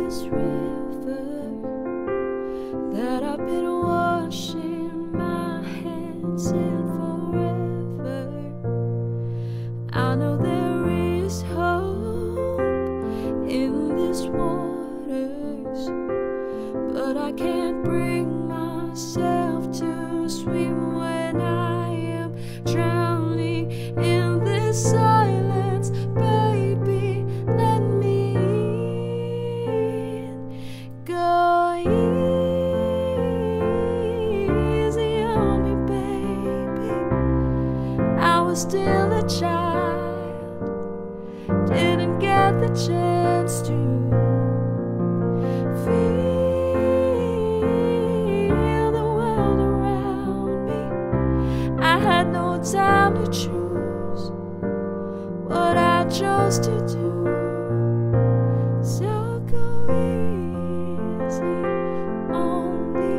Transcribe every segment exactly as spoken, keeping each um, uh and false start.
this river that I've been washing my hands in forever. I know there is hope in these waters, but I can't bring myself to swim when I am drowning in this silence. Baby, let me in. Go easy on me, baby. I was still a child, didn't get the chance to feel the world around me. I had no time to choose what I chose to do. So go easy on me.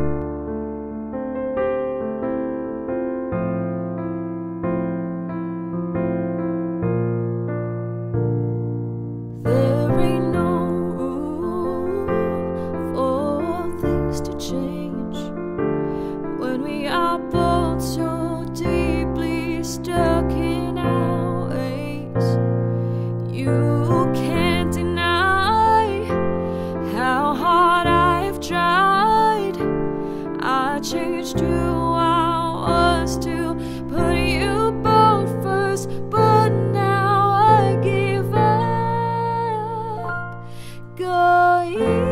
There ain't no room for things to change when we are both so deeply stuck in our ways. You can't deny how hard I've tried. I changed who I was to put you both first, but now I give up. Go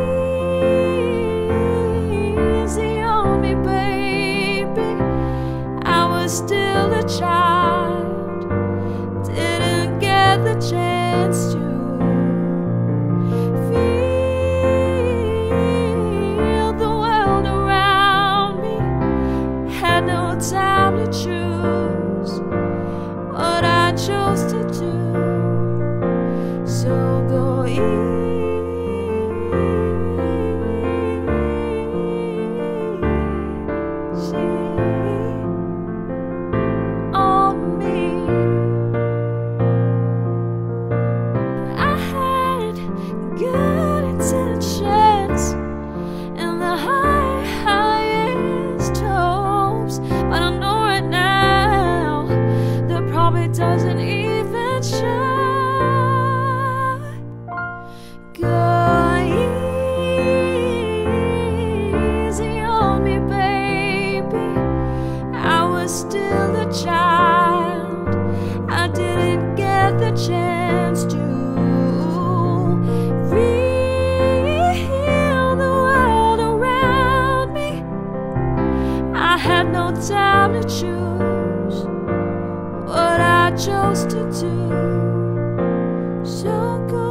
easy on me, baby. I was still a child, didn't get the chance to feel the world around me. Had no time to choose what I chose to do. So go easy on me. I had good intentions and the high, highest hopes, but I know right now that probably doesn't even shine. Go easy on me, baby. I was still a child, I didn't get the chance to feel the world around me. I had no time to choose what I chose to do. So go